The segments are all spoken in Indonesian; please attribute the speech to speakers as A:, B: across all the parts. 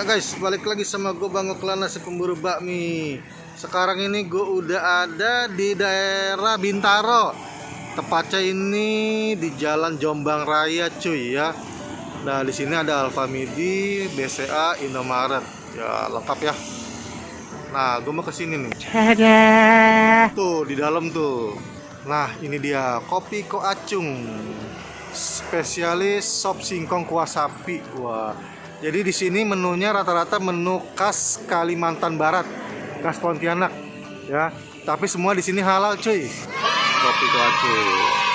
A: Ya guys, balik lagi sama gue Bang Oklana si pemburu bakmi. Sekarang ini gue udah ada di daerah Bintaro. Tepatnya ini di Jalan Jombang Raya cuy ya. Nah di sini ada Alfamidi, BCA, Indomaret. Ya lengkap ya. Nah gue mau kesini nih. Tuh di dalam tuh. Nah ini dia kopi Ko Acung, spesialis sop singkong kuah sapi. Wah. Jadi di sini menunya rata-rata menu khas Kalimantan Barat, khas Pontianak, ya. Tapi semua di sini halal, cuy. Kopi Ko Acung.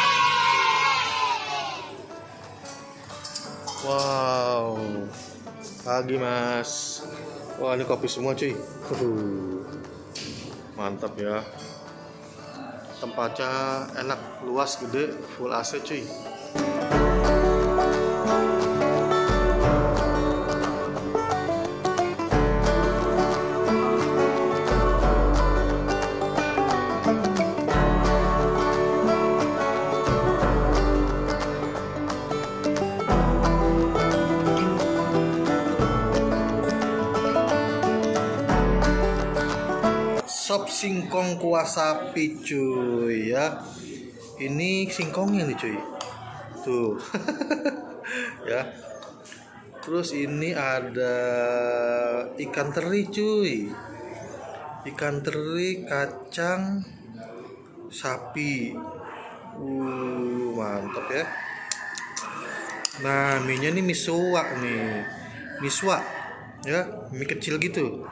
A: Wow, pagi mas. Wah ini kopi semua, cuy. Mantap ya. Tempatnya enak, luas, gede, full AC, cuy. Sop singkong kuah sapi cuy ya. Ini singkongnya nih cuy. Tuh. Ya. Terus ini ada ikan teri cuy. Ikan teri kacang sapi. Mantap ya. Nah, mie-nya nih miswa nih. Miswa. Ya, mie kecil gitu.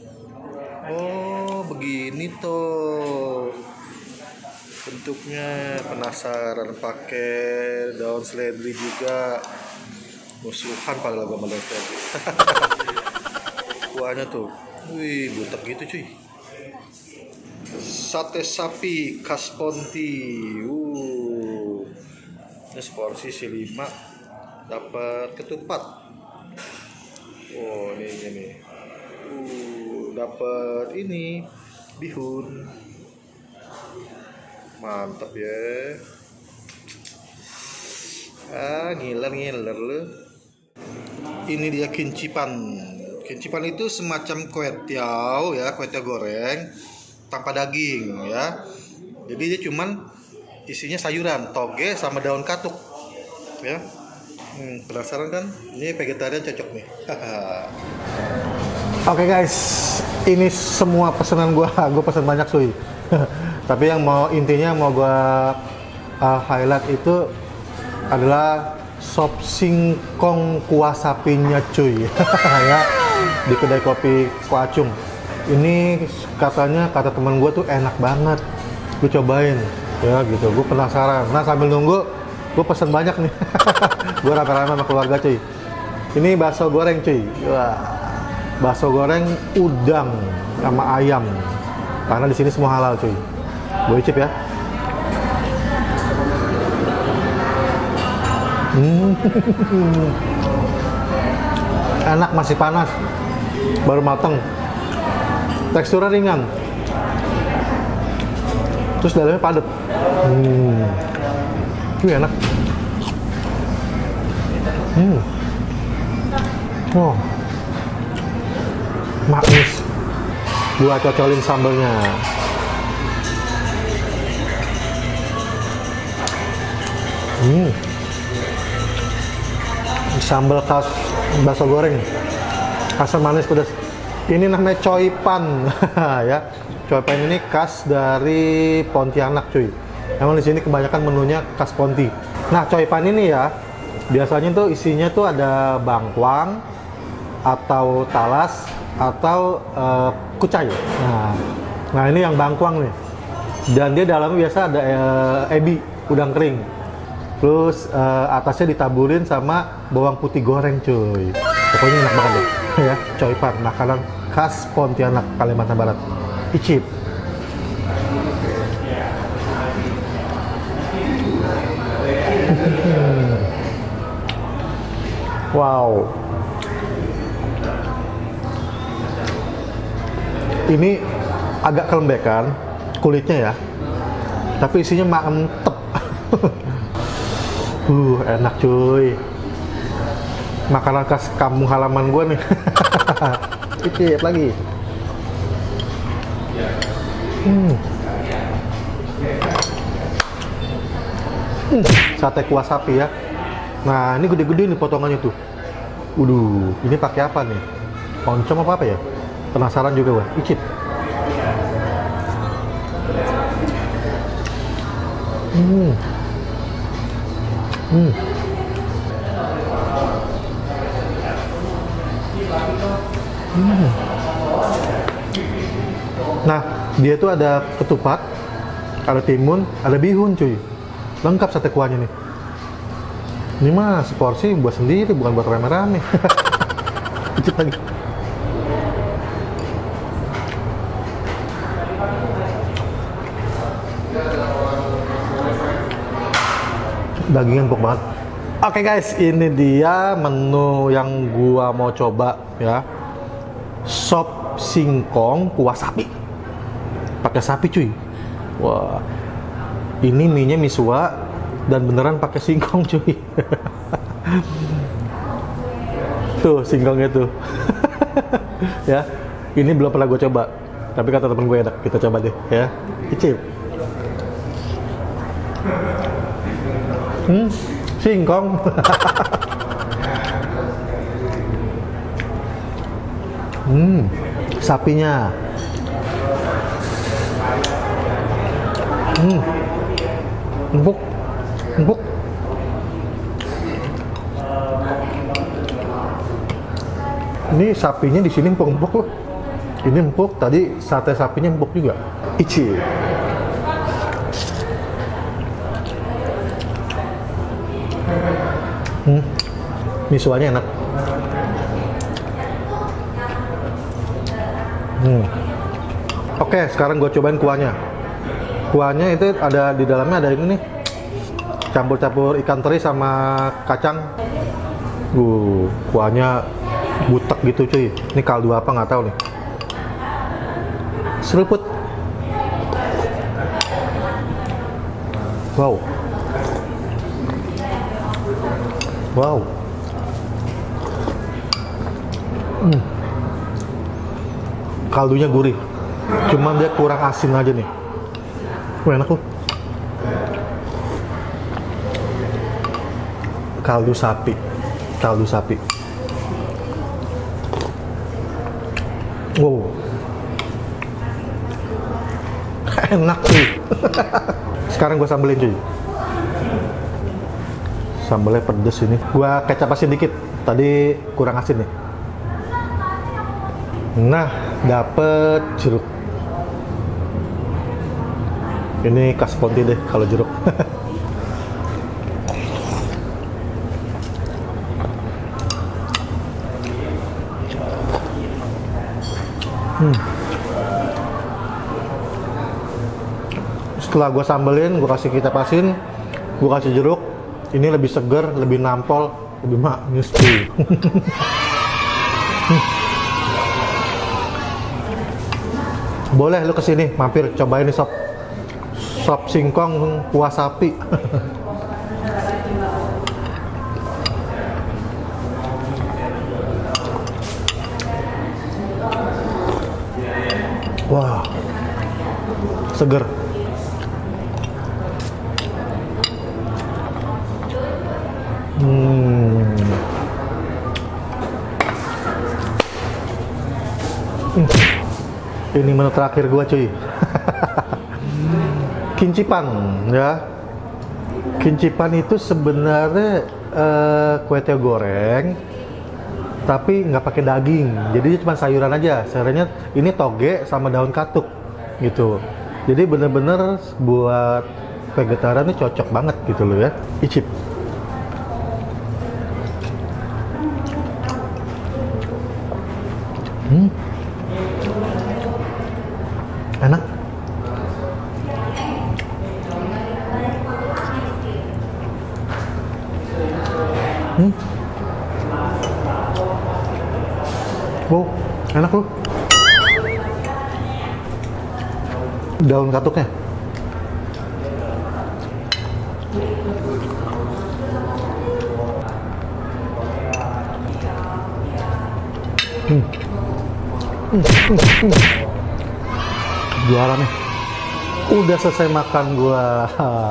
A: Oh begini tuh bentuknya, penasaran. Pakai daun seledri juga, musuhan padahal sama daun seledri. Kuahnya tuh, wih butek gitu cuy. Sate sapi khas Ponti. Ini seporsi C5 dapat ketupat. Oh ini nih. Dapat ini bihun. Mantap ya. Ngiler lu. Ini dia kincipan. Kincipan itu semacam kue tiaw ya, kue tiaw goreng tanpa daging ya. Jadi dia cuman isinya sayuran, toge sama daun katuk ya. Penasaran kan? Ini vegetarian cocok nih. Oke guys, ini semua pesanan gue pesan banyak cuy. Tapi yang intinya mau gue highlight itu adalah sop singkong kuah sapinya cuy. Ya, di kedai kopi Ko Acung. Ini katanya, kata teman gue tuh enak banget. Gue cobain, ya gitu. Gue penasaran. Nah sambil nunggu, gue pesan banyak nih. Gue rame-rame sama keluarga cuy. Ini bakso goreng cuy. Wah. Bakso goreng udang sama ayam, karena di sini semua halal cuy. Gue icip ya. Enak, masih panas, baru mateng, teksturnya ringan, terus dalamnya padat. Enak. Oh, manis. Gua cocolin sambelnya. Sambal khas bakso goreng, asam manis pedas. Ini namanya coipan. Ya, coipan ini khas dari Pontianak cuy. Emang di sini kebanyakan menunya khas Ponti. Nah coipan ini ya, biasanya tuh isinya tuh ada bangkwang atau talas atau kucai. Nah ini yang bangkwang nih, dan dia dalamnya biasa ada ebi, udang kering, terus atasnya ditaburin sama bawang putih goreng cuy. Pokoknya enak banget deh. Ya, coipan, makanan khas Pontianak, Kalimantan Barat. Icip. Wow. Ini agak kelembekan kulitnya ya, tapi isinya mantep. Enak cuy. Makanan khas kampung halaman gue nih. Cicip lagi. Sate kuah sapi ya. Nah, ini gede-gede nih potongannya tuh. Ini pakai apa nih? Oncom apa ya? Penasaran juga gue. Icip. Nah, dia tuh ada ketupat, ada timun, ada bihun cuy. Lengkap sate kuahnya nih. Ini mah seporsi buat sendiri, bukan buat rame-rame. Icip lagi. Dagingnya empuk banget. Oke guys, ini dia menu yang gua mau coba ya. Sop singkong kuah sapi. Pakai sapi cuy. Wah. Ini mie-nya mie suwa dan beneran pakai singkong cuy. Tuh singkongnya tuh. Ya. Ini belum pernah gue coba. Tapi kata temen gue enak, kita coba deh ya. Icip. Singkong. Sapinya. Empuk. Empuk. Ini sapinya di sini empuk-empuk loh. Ini empuk, tadi sate sapinya empuk juga. Icip. Misuanya enak. Oke, sekarang gue cobain kuahnya. Kuahnya itu ada di dalamnya ada ini nih, campur-campur ikan teri sama kacang. Kuahnya butek gitu cuy. Ini kaldu apa nggak tahu nih. Seruput. Wow. Wow. Kaldunya gurih. Cuman dia kurang asin aja nih. Enak tuh. Kaldu sapi. Kaldu sapi. Wow. Enak cuy. Sekarang gue sambelin cuy. Sambelnya pedes ini. Gua kecap asin dikit. Tadi kurang asin nih. Nah, dapet jeruk. Ini khas Ponti deh kalau jeruk. Setelah gue sambelin, gue kasih kecap asin, gue kasih jeruk. Ini lebih seger, lebih nampol, lebih manis cuy. Boleh lu kesini mampir cobain nih sop singkong kuah sapi. Wah, seger. Ini menu terakhir gua cuy. Kincipan ya. Kincipan itu sebenarnya kue teo goreng tapi nggak pakai daging, jadi cuma sayuran aja. Sayurannya ini toge sama daun katuk gitu. Jadi bener-bener buat vegetarian ini cocok banget gitu loh ya. Icip. Enak. Wow, enak loh. Daun katuknya. Juara nih. Udah selesai makan gua.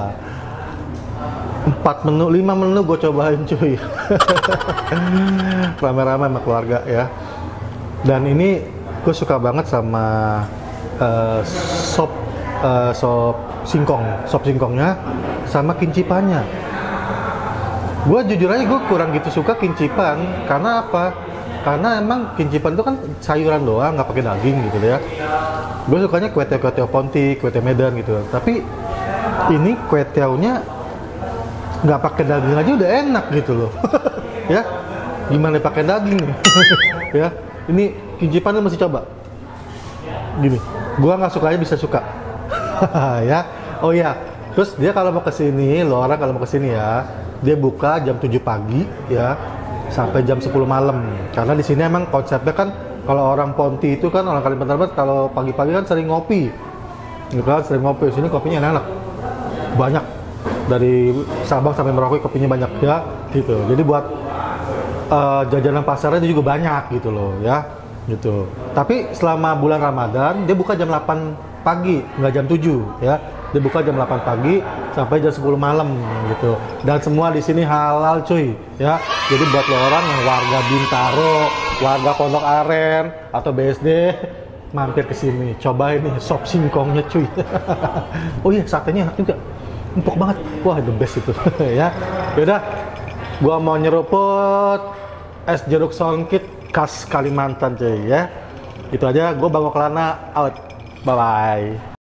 A: 4 menu, 5 menu gue cobain cuy. Rame-rame sama keluarga ya. Dan ini gue suka banget sama sop singkongnya sama kincipannya. Gue jujur aja gue kurang gitu suka kincipan karena apa? Karena emang kincipan itu kan sayuran doang, nggak pakai daging gitu ya. Gue sukanya kue tiaw Ponti, kue tiaw Medan gitu. Tapi ini kue tiawnya nggak pakai daging aja udah enak gitu loh. Ya, gimana pakai daging nih? Ya, ini kincipannya masih coba. Gini, gua nggak suka aja bisa suka. Ya, oh ya. Terus dia kalau mau kesini, lo orang kalau mau kesini ya, dia buka jam 7 pagi ya sampai jam 10 malam. Karena di sini emang konsepnya kan kalau orang Ponti itu kan orang Kalimantan Barat kalau pagi-pagi kan sering ngopi. Gitu kan, sering ngopi. Di sini kopinya enak. Banyak. Dari Sabang sampai Merauke kopinya banyak ya gitu. Jadi buat jajanan pasarnya itu juga banyak gitu loh ya gitu. Tapi selama bulan Ramadan dia buka jam 8 pagi, nggak jam 7 ya. Dia buka jam 8 pagi sampai jam 10 malam gitu. Dan semua di sini halal cuy ya. Jadi buat lo orang yang warga Bintaro, warga Pondok Aren atau BSD mampir ke sini, cobain nih sop singkongnya cuy. Oh iya, satenya enak juga. Empuk banget, wah the best itu. Ya, yaudah, gua mau nyeruput es jeruk songkit khas Kalimantan cuy ya. Itu aja, gua Bang Oklana out, bye bye.